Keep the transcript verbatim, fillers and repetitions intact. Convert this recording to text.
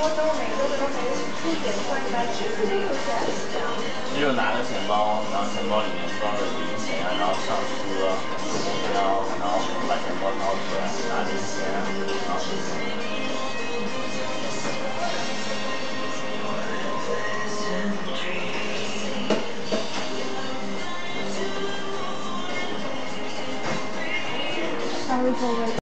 就拿个钱包，然后钱包里面装着零钱，然后上车，然后然后把钱包掏出来，拿零钱，然后是这样。 Sorry for waiting.